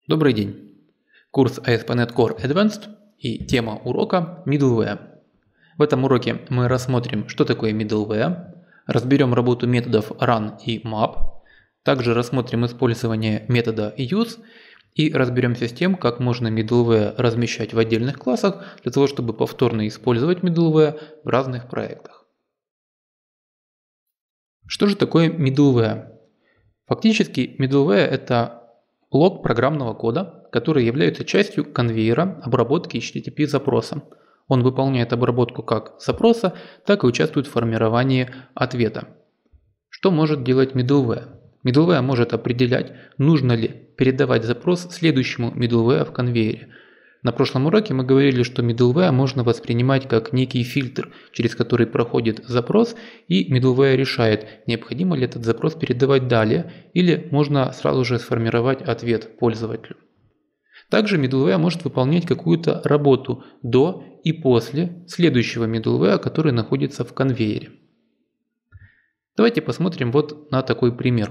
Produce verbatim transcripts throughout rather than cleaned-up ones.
Добрый день! Курс эй эс пи точка нет Core Advanced и тема урока Middleware. В этом уроке мы рассмотрим, что такое Middleware, разберем работу методов run и map, также рассмотрим использование метода use и разберемся с тем, как можно Middleware размещать в отдельных классах для того, чтобы повторно использовать Middleware в разных проектах. Что же такое Middleware? Фактически Middleware – это блок программного кода, который является частью конвейера обработки эйч ти ти пи запроса. Он выполняет обработку как запроса, так и участвует в формировании ответа. Что может делать Middleware? Middleware может определять, нужно ли передавать запрос следующему Middleware в конвейере. На прошлом уроке мы говорили, что Middleware можно воспринимать как некий фильтр, через который проходит запрос, и Middleware решает, необходимо ли этот запрос передавать далее, или можно сразу же сформировать ответ пользователю. Также Middleware может выполнять какую-то работу до и после следующего Middleware, который находится в конвейере. Давайте посмотрим вот на такой пример.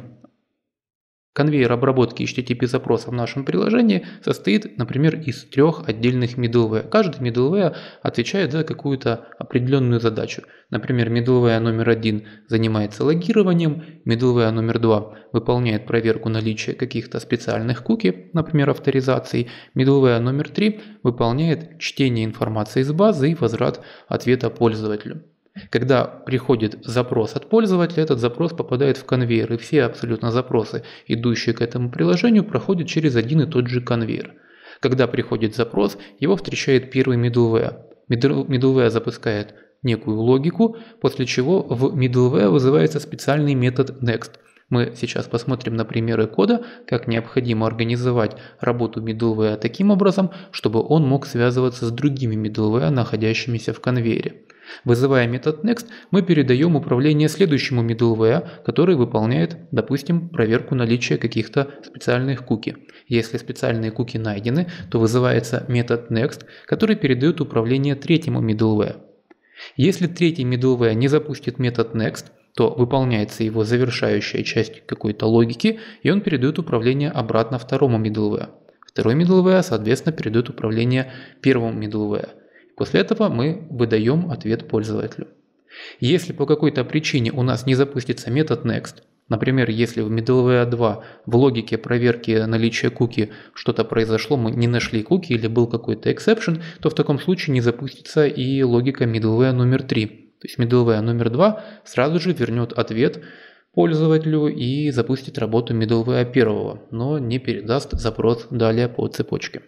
Конвейер обработки эйч ти ти пи запроса в нашем приложении состоит, например, из трех отдельных middleware. Каждый middleware отвечает за какую-то определенную задачу. Например, middleware номер один занимается логированием, middleware номер два выполняет проверку наличия каких-то специальных куки, например, авторизации, middleware номер три выполняет чтение информации из базы и возврат ответа пользователю. Когда приходит запрос от пользователя, этот запрос попадает в конвейер, и все абсолютно запросы, идущие к этому приложению, проходят через один и тот же конвейер. Когда приходит запрос, его встречает первый middleware. Middleware запускает некую логику, после чего в middleware вызывается специальный метод next. Мы сейчас посмотрим на примеры кода, как необходимо организовать работу middleware таким образом, чтобы он мог связываться с другими middleware, находящимися в конвейере. Вызывая метод next, мы передаем управление следующему middleware, который выполняет, допустим, проверку наличия каких-то специальных куки. Если специальные куки найдены, то вызывается метод next, который передает управление третьему middleware. Если третий middleware не запустит метод next, то выполняется его завершающая часть какой-то логики, и он передает управление обратно второму middleware. Второй middleware, соответственно, передает управление первому middleware. После этого мы выдаем ответ пользователю. Если по какой-то причине у нас не запустится метод next, например, если в middleware два в логике проверки наличия куки что-то произошло, мы не нашли куки или был какой-то exception, то в таком случае не запустится и логика middleware номер три. То есть middleware номер два сразу же вернет ответ пользователю и запустит работу middleware первого, но не передаст запрос далее по цепочке.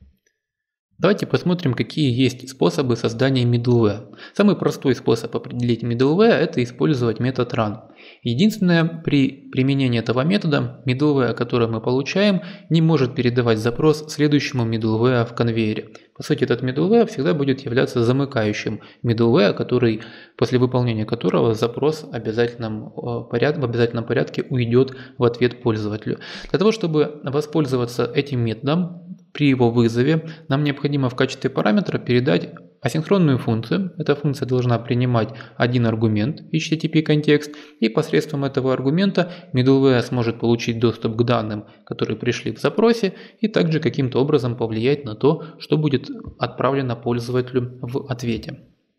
Давайте посмотрим, какие есть способы создания middleware. Самый простой способ определить middleware – это использовать метод run. Единственное, при применении этого метода middleware, который мы получаем, не может передавать запрос следующему middleware в конвейере. По сути, этот middleware всегда будет являться замыкающим middleware, который, после выполнения которого запрос в обязательном, поряд, в обязательном порядке уйдет в ответ пользователю. Для того, чтобы воспользоваться этим методом, при его вызове нам необходимо в качестве параметра передать асинхронную функцию. Эта функция должна принимать один аргумент эйч ти ти пи контекст, и посредством этого аргумента middleware сможет получить доступ к данным, которые пришли в запросе, и также каким-то образом повлиять на то, что будет отправлено пользователю в ответе.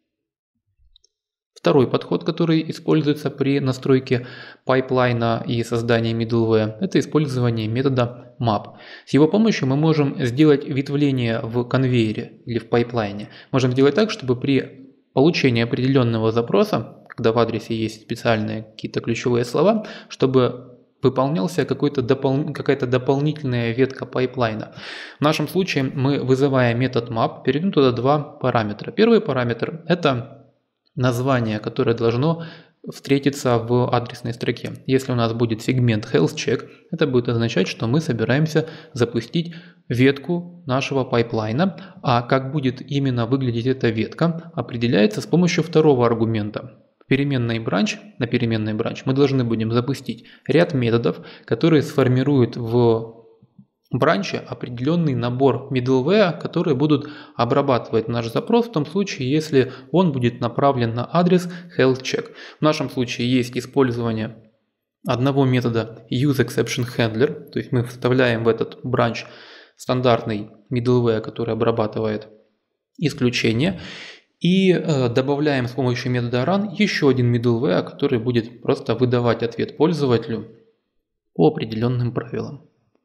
Второй подход, который используется при настройке пайплайна и создании middleware, это использование метода map. С его помощью мы можем сделать ветвление в конвейере или в пайплайне. Можем сделать так, чтобы при получении определенного запроса, когда в адресе есть специальные какие-то ключевые слова, чтобы выполнялся какой-то допол... какая-то дополнительная ветка пайплайна. В нашем случае мы, вызывая метод map, перейдем туда два параметра. Первый параметр – это название, которое должно встретиться в адресной строке. Если у нас будет сегмент health check, это будет означать, что мы собираемся запустить ветку нашего пайплайна, а как будет именно выглядеть эта ветка, определяется с помощью второго аргумента. В переменной branch, на переменной branch мы должны будем запустить ряд методов, которые сформируют в бранче определенный набор middleware, которые будут обрабатывать наш запрос в том случае, если он будет направлен на адрес health check. В нашем случае есть использование одного метода useExceptionHandler, то есть мы вставляем в этот бранч стандартный middleware, который обрабатывает исключения, и э, добавляем с помощью метода run еще один middleware, который будет просто выдавать ответ пользователю по определенным правилам.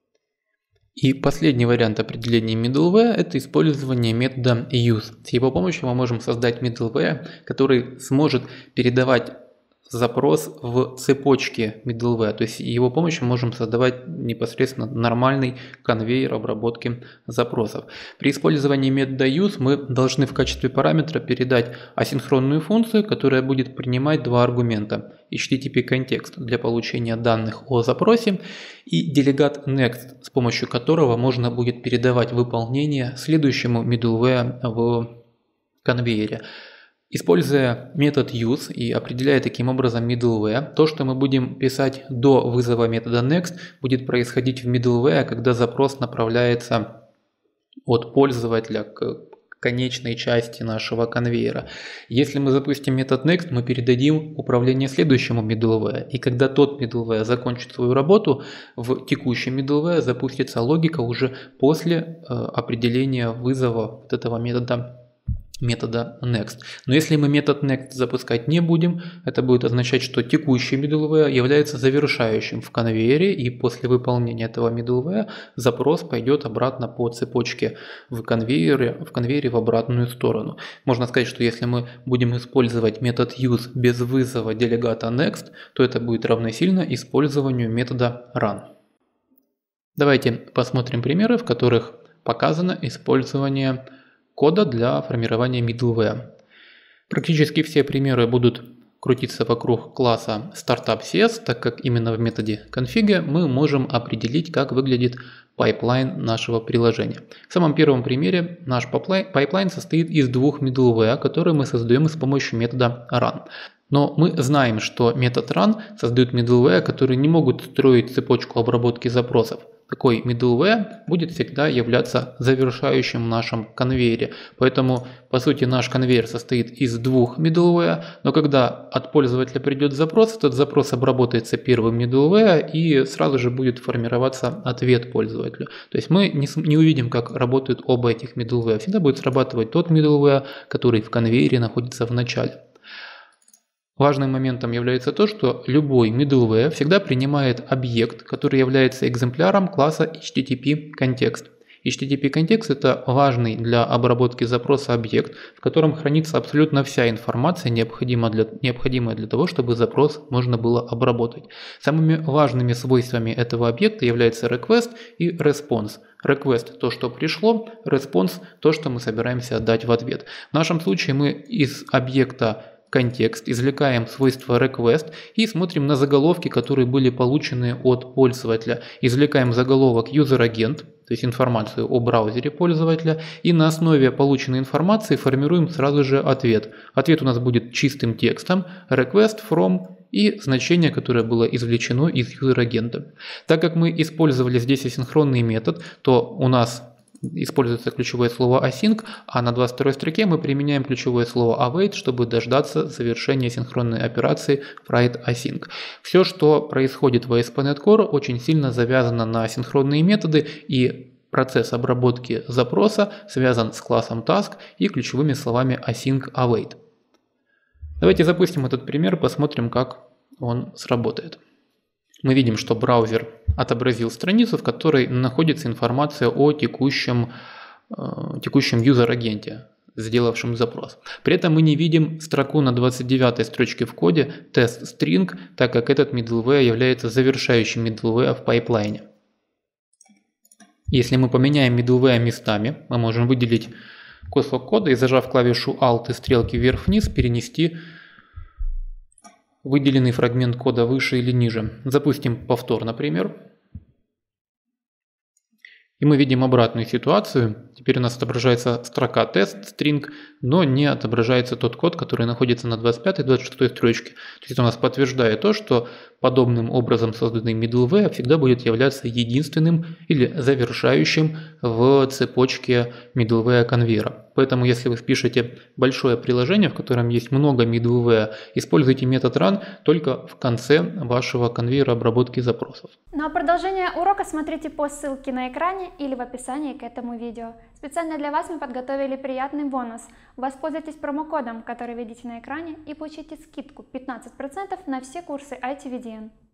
И последний вариант определения middleware – это использование метода use. С его помощью мы можем создать middleware, который сможет передавать запрос в цепочке middleware. То есть его помощью мы можем создавать непосредственно нормальный конвейер обработки запросов. При использовании метода use мы должны в качестве параметра передать асинхронную функцию, которая будет принимать два аргумента: эйч ти ти пи контекст для получения данных о запросе и делегат next, с помощью которого можно будет передавать выполнение следующему middleware в конвейере. Используя метод use и определяя таким образом middleware, то, что мы будем писать до вызова метода next, будет происходить в middleware, когда запрос направляется от пользователя к конечной части нашего конвейера. Если мы запустим метод next, мы передадим управление следующему middleware, и когда тот middleware закончит свою работу, в текущем middleware запустится логика уже после э, определения вызова вот этого метода метода next. Но если мы метод next запускать не будем, это будет означать, что текущий middleware является завершающим в конвейере, и после выполнения этого middleware запрос пойдет обратно по цепочке в конвейере, в конвейере в обратную сторону. Можно сказать, что если мы будем использовать метод use без вызова делегата next, то это будет равносильно использованию метода run. Давайте посмотрим примеры, в которых показано использование кода для формирования middleware. Практически все примеры будут крутиться вокруг класса startup.cs, так как именно в методе config мы можем определить, как выглядит пайплайн нашего приложения. В самом первом примере наш пайплайн состоит из двух middleware, которые мы создаем с помощью метода run. Но мы знаем, что метод run создает middleware, которые не могут строить цепочку обработки запросов. Такой middleware будет всегда являться завершающим в нашем конвейере. Поэтому, по сути, наш конвейер состоит из двух middleware, но когда от пользователя придет запрос, этот запрос обработается первым middleware и сразу же будет формироваться ответ пользователю. То есть мы не, не увидим, как работают оба этих middleware. Всегда будет срабатывать тот middleware, который в конвейере находится в начале. Важным моментом является то, что любой middleware всегда принимает объект, который является экземпляром класса эйч ти ти пи контекст. эйч ти ти пи контекст – это важный для обработки запроса объект, в котором хранится абсолютно вся информация, необходимая для, необходимая для того, чтобы запрос можно было обработать. Самыми важными свойствами этого объекта являются request и response. Request – то, что пришло, response – то, что мы собираемся отдать в ответ. В нашем случае мы из объекта контекст извлекаем свойство request и смотрим на заголовки, которые были получены от пользователя. Извлекаем заголовок user-агент, то есть информацию о браузере пользователя, и на основе полученной информации формируем сразу же ответ. Ответ у нас будет чистым текстом request from и значение, которое было извлечено из user-агента. Так как мы использовали здесь асинхронный метод, то у нас используется ключевое слово async, а на двадцать второй строке мы применяем ключевое слово await, чтобы дождаться завершения синхронной операции write async. Все, что происходит в эй эс пи точка нет Core, очень сильно завязано на асинхронные методы, и процесс обработки запроса связан с классом task и ключевыми словами async await. Давайте запустим этот пример, посмотрим, как он сработает. Мы видим, что браузер отобразил страницу, в которой находится информация о текущем, э, текущем юзер-агенте, сделавшем запрос. При этом мы не видим строку на двадцать девятой строчке в коде test-string, так как этот middleware является завершающим middleware в пайплайне. Если мы поменяем middleware местами, мы можем выделить кусок кода и, зажав клавишу Alt и стрелки вверх-вниз, перенести выделенный фрагмент кода выше или ниже. Запустим повтор, например. И мы видим обратную ситуацию. Теперь у нас отображается строка test-string, но не отображается тот код, который находится на двадцать пятой и двадцать шестой строчке. То есть это у нас подтверждает то, что подобным образом созданный middleware всегда будет являться единственным или завершающим в цепочке middleware конвейера. Поэтому если вы пишете большое приложение, в котором есть много middleware, используйте метод run только в конце вашего конвейера обработки запросов. Ну а продолжение урока смотрите по ссылке на экране или в описании к этому видео. Специально для вас мы подготовили приятный бонус. Воспользуйтесь промокодом, который видите на экране, и получите скидку пятнадцать процентов на все курсы ай ти ви ди эн.